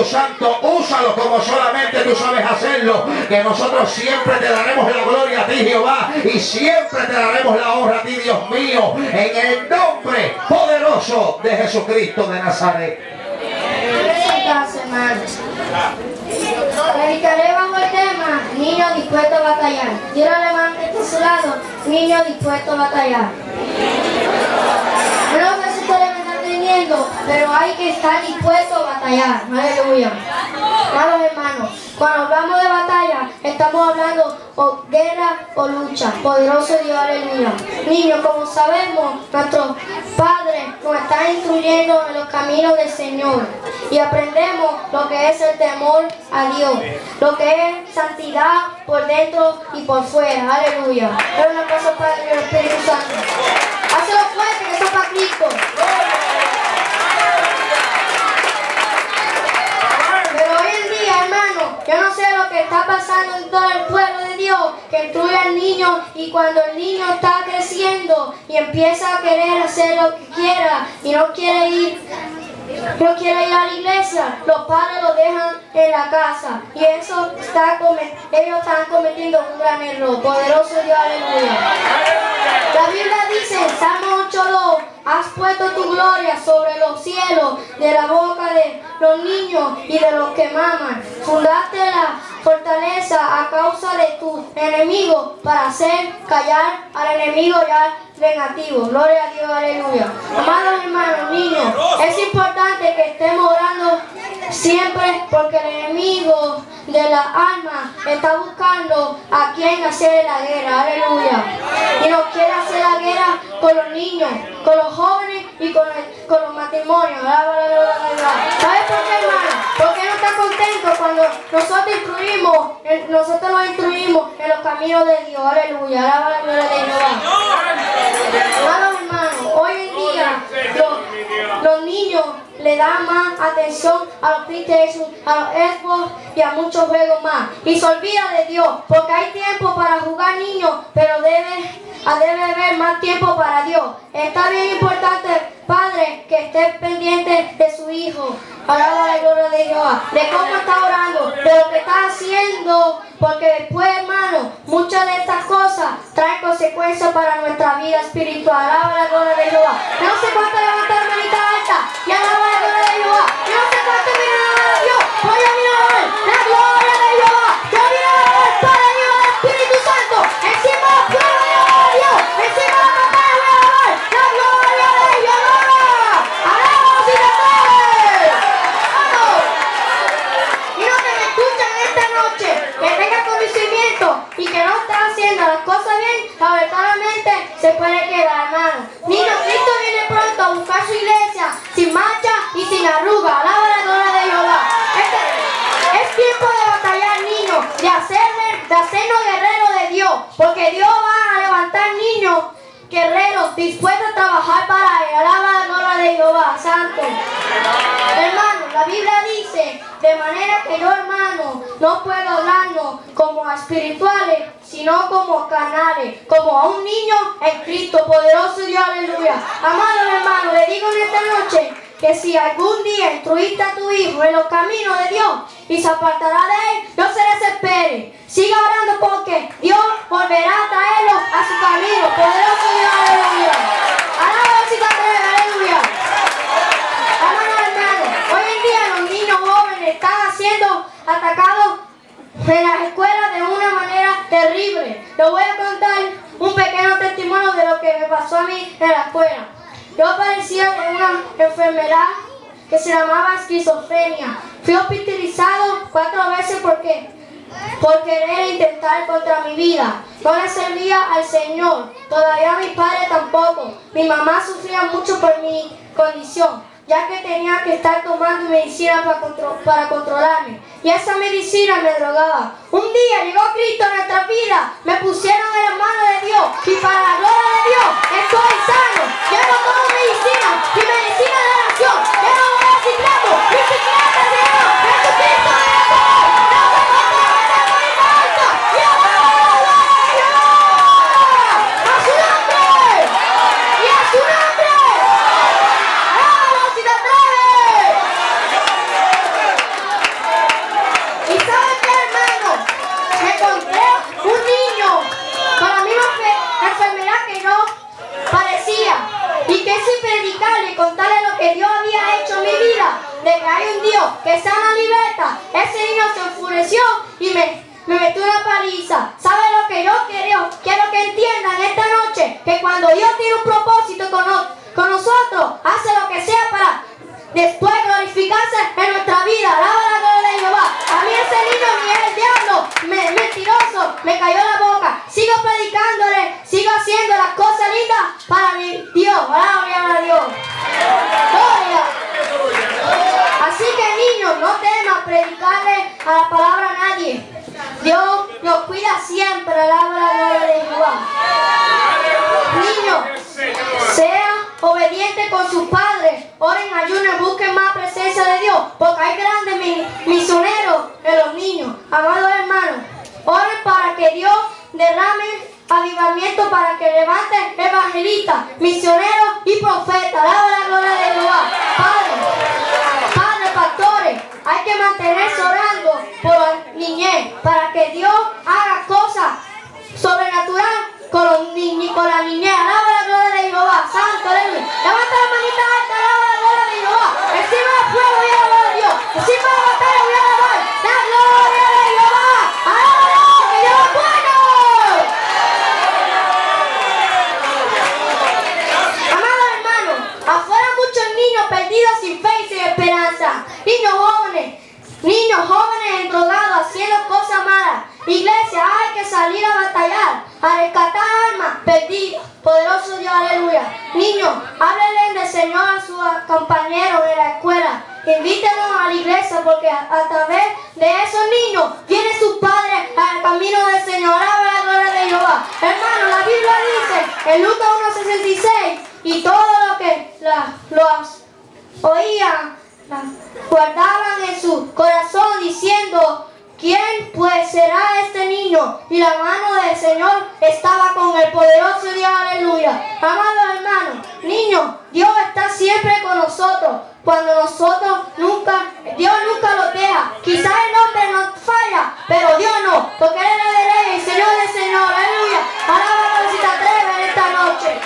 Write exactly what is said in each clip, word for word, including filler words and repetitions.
Santo, úsalo como solamente tú sabes hacerlo, que nosotros siempre te daremos la gloria a ti, Jehová, y siempre te daremos la honra a ti, Dios mío, en el nombre poderoso de Jesucristo de Nazaret. Predicaré bajo el tema niño dispuesto a batallar. Quiero levantar a su lado, niño dispuesto a batallar. No sé si ustedes me están entendiendo, pero hay que estar dispuesto a batallar. Aleluya. Amados hermanos, cuando hablamos de batalla, estamos hablando o guerra o lucha. Poderoso Dios, aleluya. Niños, como sabemos, nuestros padres nos están instruyendo en los caminos del Señor y aprendemos lo que es el temor a Dios, lo que es santidad por dentro y por fuera. Aleluya. Es una cosa para el Espíritu Santo. Hazlo fuerte, que eso es para Cristo. Pero hoy en día, hermano, yo no sé lo que está pasando en todo el pueblo de Dios, que instruye al niño, y cuando el niño está creciendo y empieza a querer hacer lo que quiera y no quiere ir, no quiere ir a la iglesia, los padres lo dejan en la casa, y eso está ellos están cometiendo un gran error. Poderoso Dios, aleluya. La Biblia dice en Salmo ocho dos: has puesto tu gloria sobre los cielos, de la boca de los niños y de los que maman. Fundaste la fortaleza a causa de tus enemigos, para hacer callar al enemigo y al vengativo. Gloria a Dios, aleluya. Amados hermanos, niños, es importante que estemos orando siempre, porque el enemigo de la alma está buscando a quien hacer la guerra. Aleluya. Y nos quiere hacer la guerra con los niños, con los jóvenes y con, el, con los matrimonios. ¿Sabes por qué, hermano? Porque no está contento cuando nosotros instruimos, nosotros nos instruimos en los caminos de Dios. Aleluya. Alaba la gloria de Jehová. Hermanos, hermanos, hoy en día los, los niños le dan más atención a los PlayStation, a los Xbox y a muchos juegos más, y se olvida de Dios, porque hay tiempo para jugar, niños, pero debe, debe haber más tiempo para Dios. Está bien importante, padre, que esté pendiente de su hijo. Alaba la gloria de Jehová, de cómo está orando, de lo que está haciendo, porque después, hermano, muchas de estas cosas traen consecuencias para nuestra vida espiritual. Alaba la gloria de Jehová. No sé cuánto levantar la manita alta y alaba la gloria de Jehová. Yo no sé cuánto miran a Dios. Voy a mirar la gloria de Jehová. Yo miro al Padre y al Espíritu Santo. Encima la gloria de Dios. Encima la batalla voy a alabar la gloria de Jehová. Alabamos y te y no que me escuchan esta noche, que tenga conocimiento y que no está haciendo las cosas bien, lamentablemente se puede quedar, hermano. Niño, Cristo viene pronto a buscar su iglesia sin mancha y sin arruga. Alaba la gloria de Jehová. Este, es tiempo de batallar, niños, de, hacerle, de hacernos guerreros de Dios, porque Dios va a levantar niños guerreros dispuestos a trabajar para Él. Alaba la gloria de Jehová, santo. Hermano, la Biblia dice, de manera que yo, hermano, no puedo hablarnos como a espirituales, sino como a carnales, como a un niño en Cristo. Poderoso Dios, aleluya. Amados hermanos, le digo en esta noche que si algún día instruiste a tu hijo en los caminos de Dios y se apartará de él, no se desespere. Siga orando, porque Dios volverá a traerlo a su camino. Poderoso Dios, aleluya. Alaba si te atreves, aleluya. Amados hermanos, hoy en día los niños jóvenes están siendo atacados en las escuelas de una manera terrible. Les voy a contar un pequeño testimonio de lo que me pasó a mí en la escuela. Yo padecía de una enfermedad que se llamaba esquizofrenia. Fui hospitalizado cuatro veces porque, por querer intentar contra mi vida. No le servía al Señor. Todavía mi padre tampoco. Mi mamá sufría mucho por mi condición, ya que tenía que estar tomando medicina para, contro para controlarme. Y esa medicina me drogaba. Un día llegó Cristo a nuestra vida, me pusieron en las manos de Dios, y para la gloria de Dios estoy sano. Yo no tomo medicina, mi medicina de oración. Yo no voy a psiquiatra, mi psiquiatra es Dios. Jesucristo es Dios. No se mata la manita alta y alaba la gloria de Dios. A su nombre y a su nombre. que hay un Dios que sana libertad. Ese niño se enfureció y me, me metió una paliza. ¿Sabe lo que yo quiero? Quiero que entiendan esta noche que cuando Dios tiene un propósito con, con nosotros, hace lo que sea para después glorificarse en nuestra vida. Alaba la gloria de Jehová. A mí ese niño ni es el diablo, me, mentiroso, me cayó la boca. Sigo predicándole, sigo haciendo las cosas lindas para mi Dios. Gloria a Dios. Gloria. Así que niños, no temas predicarle a la palabra a nadie. Dios nos cuida siempre. Alaba la gloria de Jehová. Niños, sea obediente con sus padres, oren, ayunen, busquen más presencia de Dios, porque hay grandes misioneros en los niños. Amados hermanos, oren para que Dios derrame avivamiento, para que levante evangelistas, misioneros y profetas. Alaba la gloria de Jehová. Padres, padres, pastores, hay que mantenerse orando por la niñez, para que Dios haga cosas sobrenaturales con los niños, con la niñez. Alaba la gloria de Jehová. Santo, aleluya. Levanta la manita alta, alaba la gloria de Jehová. Encima del fuego voy a alabar a Dios. Encima de la batalla voy a alabar la gloria de Jehová. Alaba a Dios, que Dios es bueno. Amados hermanos, afuera muchos niños perdidos sin fe y sin esperanza. Niños jóvenes, niños jóvenes endrogados, haciendo cosas malas. Iglesia, hay que salir a batallar, a rescatar almas perdidas. Poderoso Dios, aleluya. Niños, háblenle del Señor a sus compañeros de la escuela. Invítenos a la iglesia, porque a, a través de esos niños vienen sus padres al camino del Señor. Alaba la gloria de Jehová. Hermano, la Biblia dice en Lucas uno sesenta y seis, y todo lo que la, los oían, la, guardaban en su corazón, diciendo: ¿quién pues será este niño? Y la mano del Señor estaba con el poderoso Dios, aleluya. Amados hermanos, niños, Dios está siempre con nosotros. Cuando nosotros nunca, Dios nunca los deja. Quizás el hombre nos falla, pero Dios no, porque Él es el de reyes y Señor del Señor, aleluya. Alábalo si te atreves en esta noche.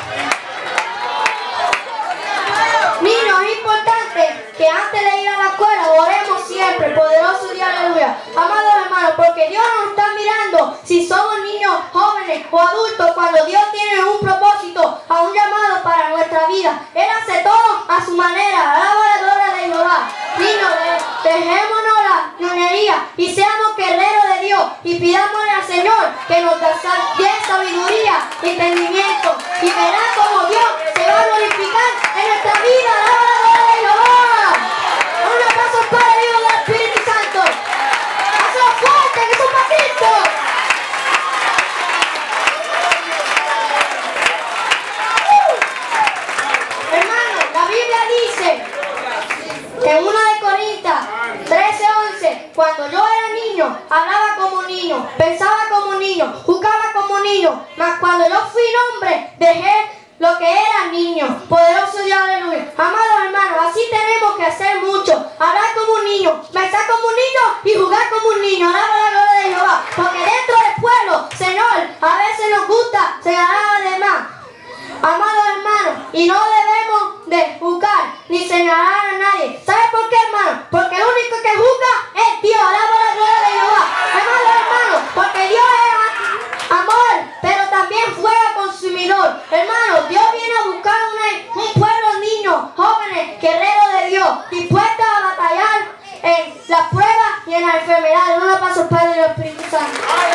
Niños, es importante que antes de ir a la escuela oremos siempre, poderoso Dios, aleluya. Amados hermanos, porque Dios nos está mirando si somos niños, jóvenes o adultos, cuando Dios tiene un propósito, a un llamado para nuestra vida. Él hace todo a su manera. Alaba la gloria de Jehová. Niños, dejémonos la ñoñería y seamos guerreros de Dios y pidámosle al Señor que nos dé sabiduría y entendimiento, y verá como Dios se va a glorificar en nuestra vida. Alaba la gloria de Jehová. Un aplauso al Padre, Hijo y al Espíritu Santo. Hazlo fuerte, que son para Cristo. Uh. Hermano, la Biblia dice en uno de Corintios trece once, cuando yo era niño, hablaba como niño, pensaba como niño, jugaba como niño, mas cuando yo fui hombre, dejé lo que era niño. Poderoso Dios, aleluya. Amados hermanos, así tenemos que hacer mucho. Hablar como un niño, pensar como un niño y jugar como un niño. Alaba la gloria de Jehová. Porque dentro del pueblo, Señor, a veces nos gusta señalar de más. Amados hermanos, y no debemos de juzgar ni señalar a nadie. ¿Sabe por qué, hermano? Porque el único que juzga es Dios. Alaba la gloria de Jehová. Amados hermanos, porque Dios es amor, pero también fuego consumidor. Hermano, Dios viene a buscar una, un pueblo, niños, jóvenes, guerreros de Dios, dispuestos a batallar en las pruebas y en las enfermedades. Un aplauso al Padre y al Espíritu Santo.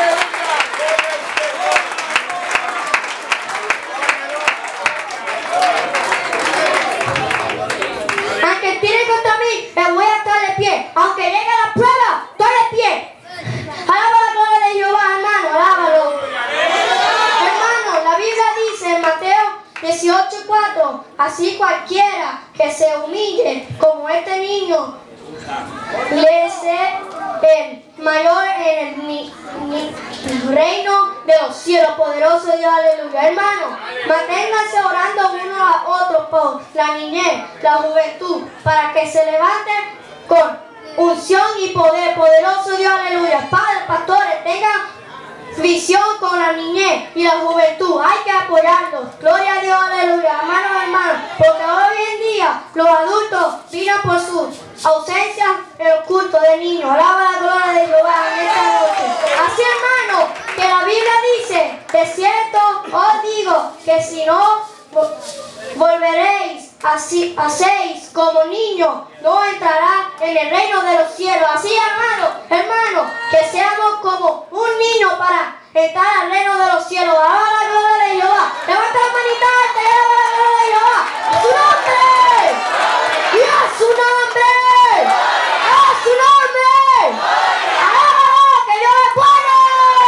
Aunque tire contra mí, me voy a estar de pie. Aunque llegue a la prueba, estoy de pie. Alaba la gloria de Jehová, hermano, alábalo. Hermano, la Biblia dice en Mateo dieciocho cuatro, así cualquiera que se humille como este niño, le sea el mayor en el ni, ni, reino de los cielos. Poderoso Dios, aleluya. Hermano, manténganse orando uno a otro por la niñez, la juventud, para que se levanten con unción y poder. Poderoso Dios, aleluya. Padres, pastores, tengan visión con la niñez y la juventud. Hay que apoyarlos. Gloria a Dios, aleluya. Hermanos, hermanos, porque hoy en día los adultos miran por sus ausencia en el culto del niño. Alaba la gloria de Jehová en esta noche. Así, hermano, que la Biblia dice, de cierto os digo que si no volveréis así, hacéis como niños, no entrará en el reino de los cielos. Así, hermano, hermano, que seamos como un niño para entrar al reino de los cielos. Alaba la gloria de Jehová. Levanta la manita alta y alaba la gloria de Jehová. ¡A su nombre! ¡Y a su nombre! ¡A su nombre! ¡Alaba que Dios es bueno!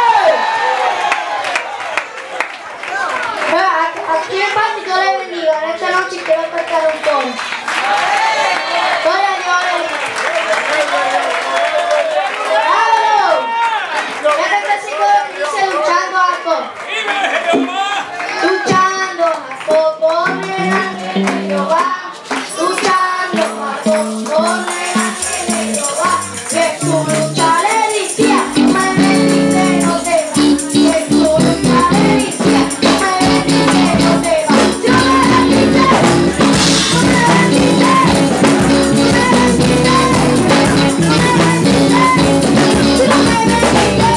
Aquí en paz y Dios le bendiga. En esta noche quiero cantar un tono. Gloria a Dios. Este versículo dice luchando a Jacob. Luchando a Jacob por delante de Jehová. Luchando a Jacob por delante de Jehová. Que su lucha le decía, me bendice, no te va. Que su lucha le decía, me bendice, no te va. Dios me bendice, me bendice, me bendice, me bendice, Dios me bendice.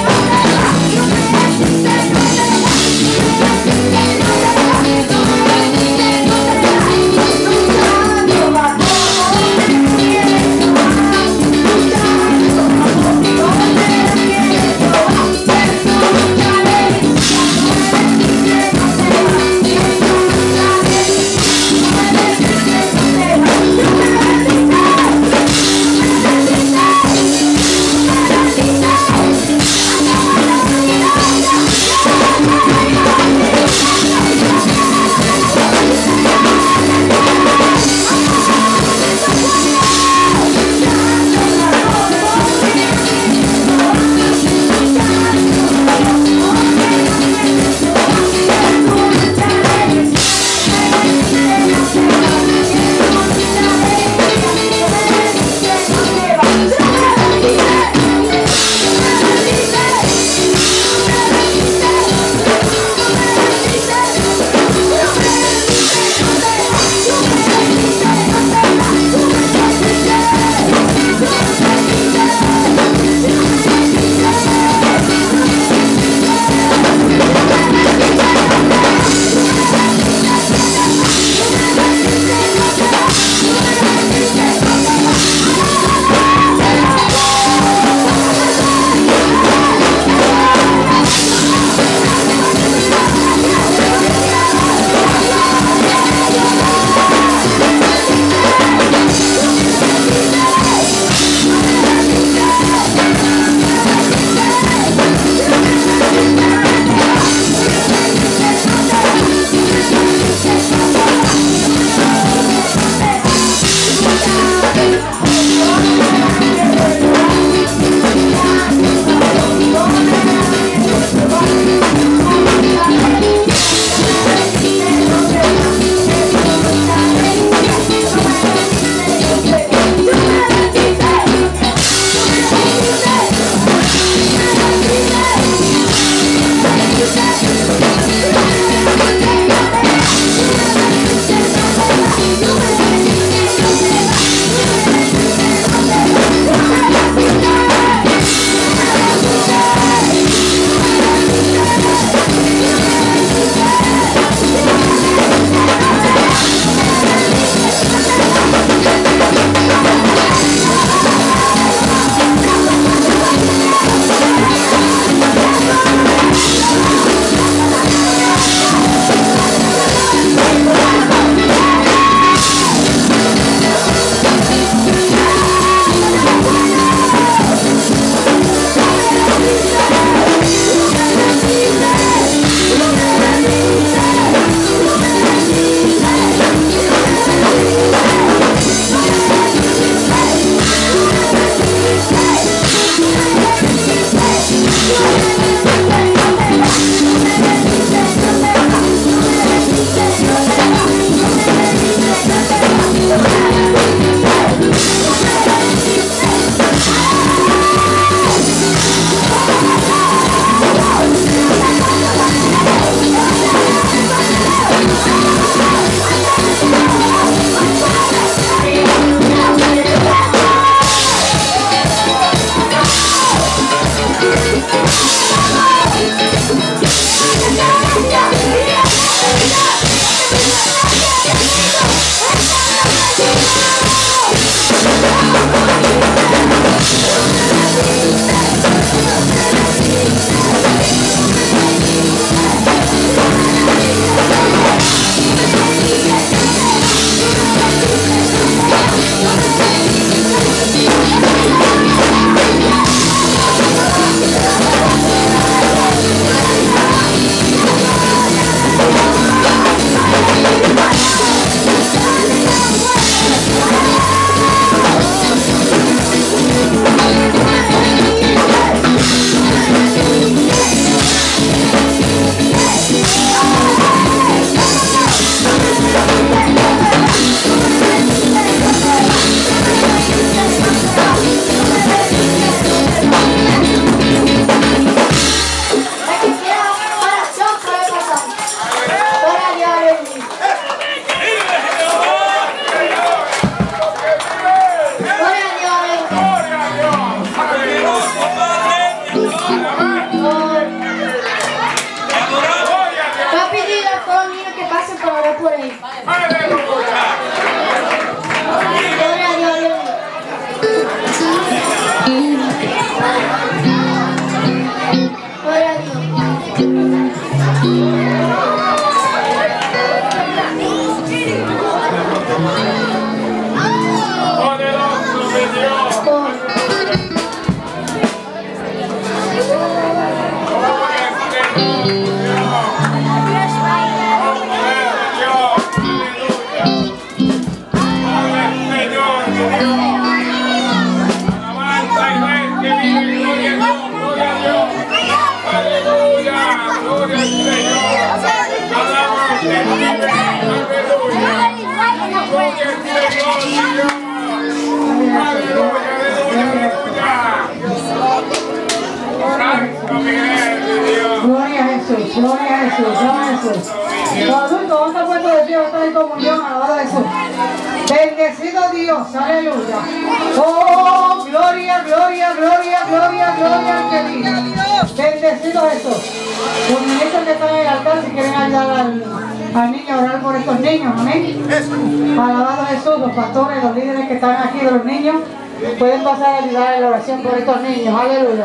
Gloria a Jesús, gloria a Jesús, gloria a Jesús. Los adultos, vamos a puesto de pie, vamos a en comunión, alabado a Jesús. Bendecido Dios, aleluya. Oh, gloria, gloria, gloria, gloria, gloria al que vive. Bendecido Jesús. Los ministros que están en el altar, si quieren ayudar al, al niño a orar por estos niños, amén. Alabado a Jesús, los pastores, los líderes que están aquí de los niños, pueden pasar a ayudar en la oración por estos niños, aleluya.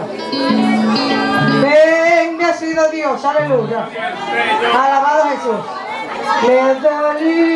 Bendecido Dios, aleluya. Alabado a Jesús.